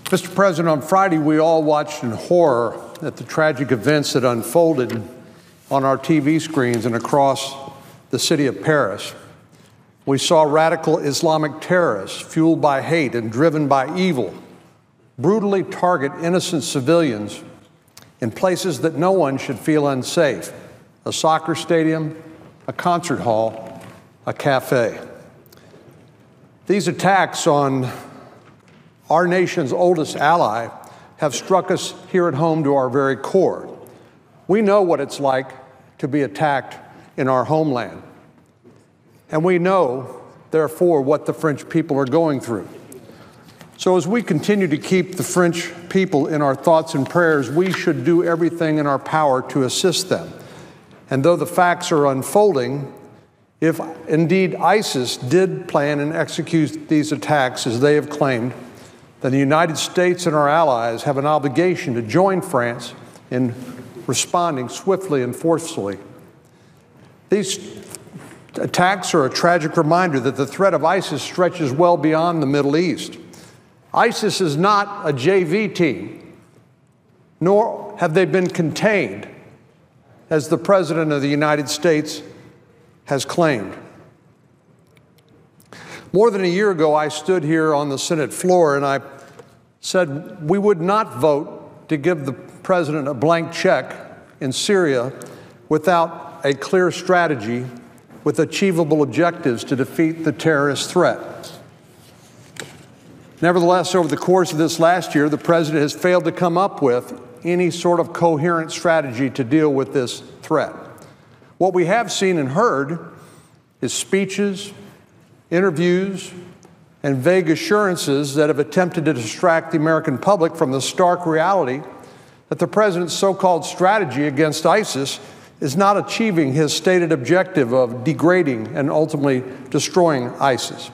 Mr. President, on Friday, we all watched in horror at the tragic events that unfolded on our TV screens and across the city of Paris. We saw radical Islamic terrorists fueled by hate and driven by evil brutally target innocent civilians in places that no one should feel unsafe: a soccer stadium, a concert hall, a cafe. These attacks on our nation's oldest ally have struck us here at home to our very core. We know what it's like to be attacked in our homeland. And we know, therefore, what the French people are going through. So as we continue to keep the French people in our thoughts and prayers, we should do everything in our power to assist them. And though the facts are unfolding, if indeed ISIS did plan and execute these attacks as they have claimed, then the United States and our allies have an obligation to join France in responding swiftly and forcefully. These attacks are a tragic reminder that the threat of ISIS stretches well beyond the Middle East. ISIS is not a JV team, nor have they been contained, as the President of the United States has claimed. More than a year ago, I stood here on the Senate floor and I said we would not vote to give the President a blank check in Syria without a clear strategy with achievable objectives to defeat the terrorist threat. Nevertheless, over the course of this last year, the President has failed to come up with any sort of coherent strategy to deal with this threat. What we have seen and heard is speeches, interviews, and vague assurances that have attempted to distract the American public from the stark reality that the President's so-called strategy against ISIS is not achieving his stated objective of degrading and ultimately destroying ISIS.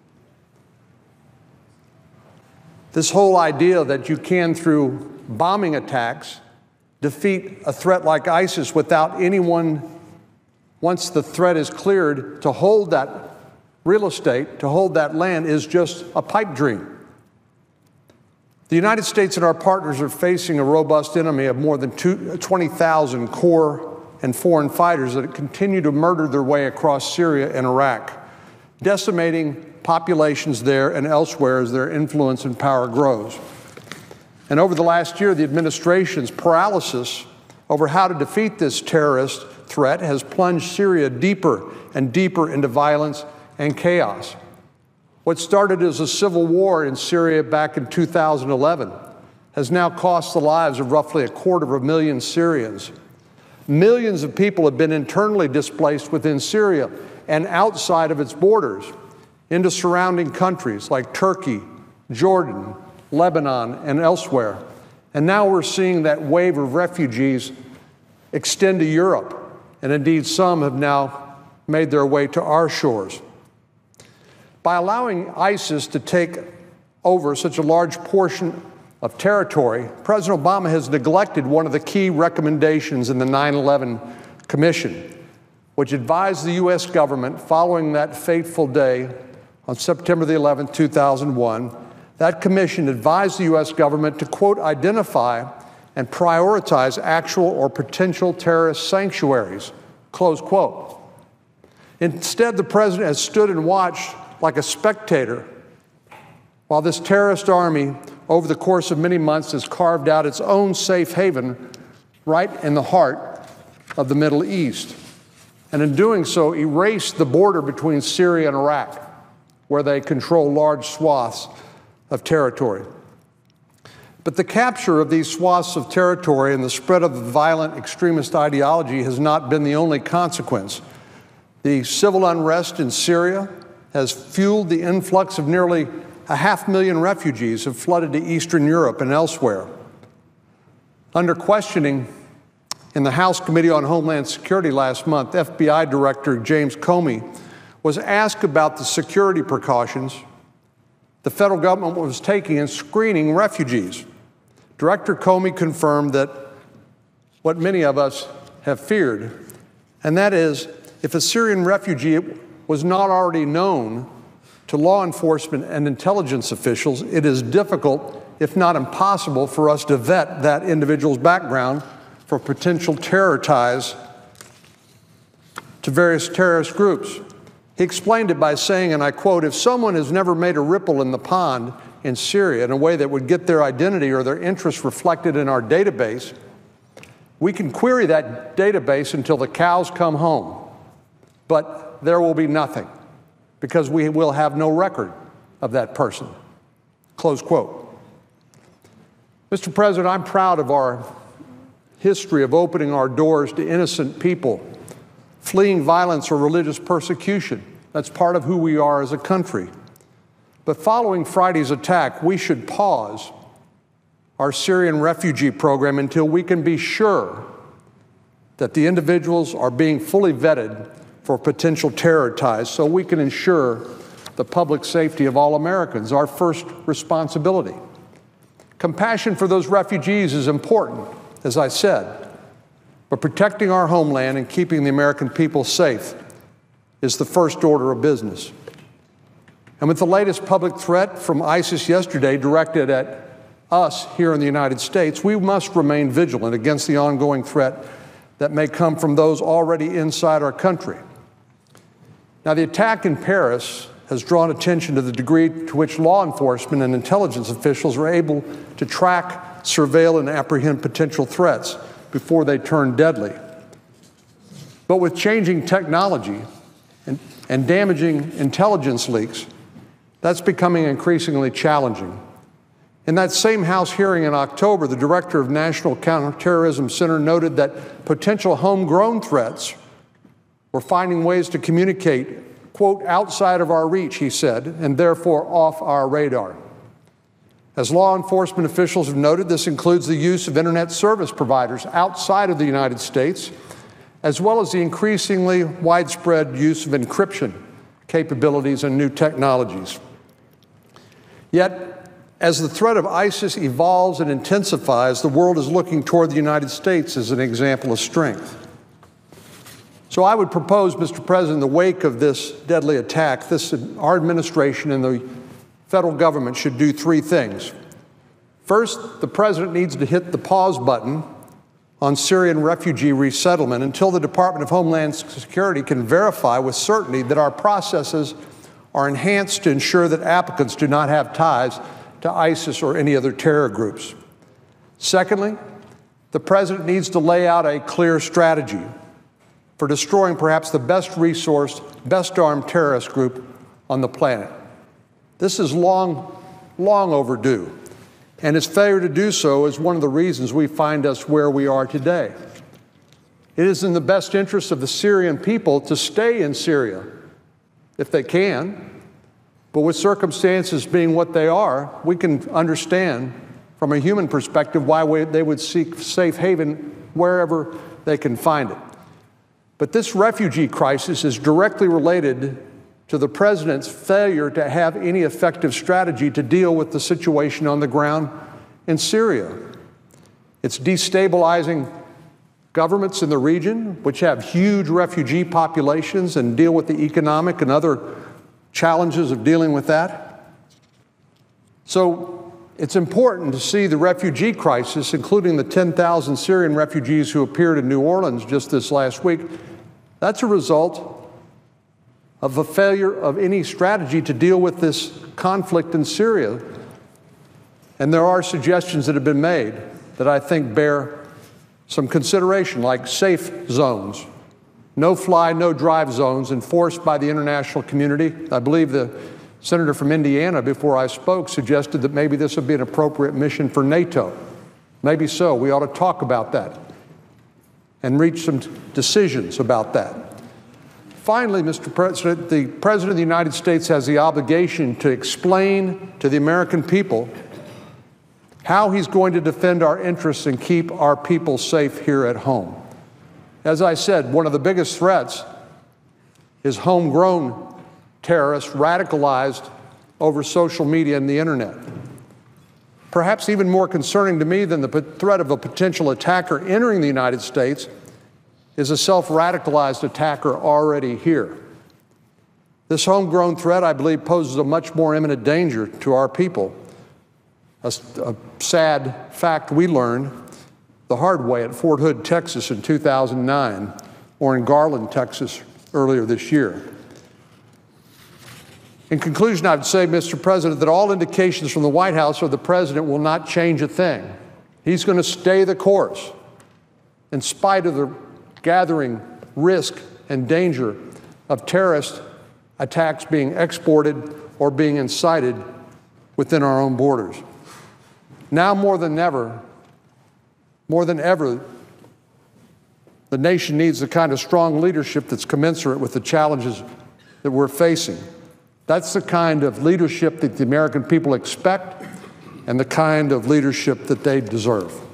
This whole idea that you can, through bombing attacks, defeat a threat like ISIS without anyone, once the threat is cleared, to hold that real estate, to hold that land, is just a pipe dream. The United States and our partners are facing a robust enemy of more than 20,000 core and foreign fighters that continue to murder their way across Syria and Iraq, decimating populations there and elsewhere as their influence and power grows. And over the last year, the administration's paralysis over how to defeat this terrorist threat has plunged Syria deeper and deeper into violence and chaos. What started as a civil war in Syria back in 2011 has now cost the lives of roughly 250,000 Syrians. Millions of people have been internally displaced within Syria and outside of its borders into surrounding countries like Turkey, Jordan, Lebanon, and elsewhere. And now we're seeing that wave of refugees extend to Europe, and indeed some have now made their way to our shores. By allowing ISIS to take over such a large portion of territory, President Obama has neglected one of the key recommendations in the 9/11 Commission, which advised the U.S. government following that fateful day on September the 11th, 2001. That commission advised the U.S. government to, quote, identify and prioritize actual or potential terrorist sanctuaries, close quote. Instead, the President has stood and watched like a spectator while this terrorist army, over the course of many months, has carved out its own safe haven right in the heart of the Middle East. And in doing so, erased the border between Syria and Iraq, where they control large swaths of territory. But the capture of these swaths of territory and the spread of the violent extremist ideology has not been the only consequence. The civil unrest in Syria has fueled the influx of nearly 500,000 refugees who have flooded to Eastern Europe and elsewhere. Under questioning in the House Committee on Homeland Security last month, FBI Director James Comey was asked about the security precautions the federal government was taking in screening refugees. Director Comey confirmed that what many of us have feared, and that is, if a Syrian refugee was not already known to law enforcement and intelligence officials, it is difficult, if not impossible, for us to vet that individual's background for potential terror ties to various terrorist groups. He explained it by saying, and I quote, "If someone has never made a ripple in the pond in Syria in a way that would get their identity or their interests reflected in our database, we can query that database until the cows come home. But there will be nothing, because we will have no record of that person." Close quote. Mr. President, I'm proud of our history of opening our doors to innocent people fleeing violence or religious persecution. That's part of who we are as a country. But following Friday's attack, we should pause our Syrian refugee program until we can be sure that the individuals are being fully vetted for potential terror ties, so we can ensure the public safety of all Americans, our first responsibility. Compassion for those refugees is important, as I said, but protecting our homeland and keeping the American people safe is the first order of business. And with the latest public threat from ISIS yesterday directed at us here in the United States, we must remain vigilant against the ongoing threat that may come from those already inside our country. Now, the attack in Paris has drawn attention to the degree to which law enforcement and intelligence officials are able to track, surveil, and apprehend potential threats before they turn deadly. But with changing technology and damaging intelligence leaks, that's becoming increasingly challenging. In that same House hearing in October, the director of National Counterterrorism Center noted that potential homegrown threats were finding ways to communicate, quote, outside of our reach, he said, and therefore off our radar. As law enforcement officials have noted, this includes the use of internet service providers outside of the United States, as well as the increasingly widespread use of encryption capabilities and new technologies. Yet, as the threat of ISIS evolves and intensifies, the world is looking toward the United States as an example of strength. So I would propose, Mr. President, in the wake of this deadly attack, our administration and the federal government should do three things. First, the President needs to hit the pause button on Syrian refugee resettlement until the Department of Homeland Security can verify with certainty that our processes are enhanced to ensure that applicants do not have ties to ISIS or any other terror groups. Secondly, the President needs to lay out a clear strategy for destroying perhaps the best resourced, best armed terrorist group on the planet. This is long overdue, and its failure to do so is one of the reasons we find us where we are today. It is in the best interest of the Syrian people to stay in Syria if they can, but with circumstances being what they are, we can understand from a human perspective why they would seek safe haven wherever they can find it. But this refugee crisis is directly related to the President's failure to have any effective strategy to deal with the situation on the ground in Syria. It's destabilizing governments in the region, which have huge refugee populations and deal with the economic and other challenges of dealing with that. So it's important to see the refugee crisis, including the 10,000 Syrian refugees who appeared in New Orleans just this last week. That's a result of a failure of any strategy to deal with this conflict in Syria. And there are suggestions that have been made that I think bear some consideration, like safe zones, no-fly, no-drive zones enforced by the international community. I believe the senator from Indiana, before I spoke, suggested that maybe this would be an appropriate mission for NATO. Maybe so. We ought to talk about that and reach some decisions about that. Finally, Mr. President, the President of the United States has the obligation to explain to the American people how he's going to defend our interests and keep our people safe here at home. As I said, one of the biggest threats is homegrown terrorists radicalized over social media and the internet. Perhaps even more concerning to me than the threat of a potential attacker entering the United States is a self-radicalized attacker already here. This homegrown threat, I believe, poses a much more imminent danger to our people a sad fact we learned the hard way at Fort Hood, Texas in 2009, or in Garland, Texas earlier this year. In conclusion, I would say, Mr. President, that all indications from the White House or the President will not change a thing. He's going to stay the course in spite of the gathering risk and danger of terrorist attacks being exported or being incited within our own borders. Now more than ever, the nation needs the kind of strong leadership that's commensurate with the challenges that we're facing. That's the kind of leadership that the American people expect and the kind of leadership that they deserve.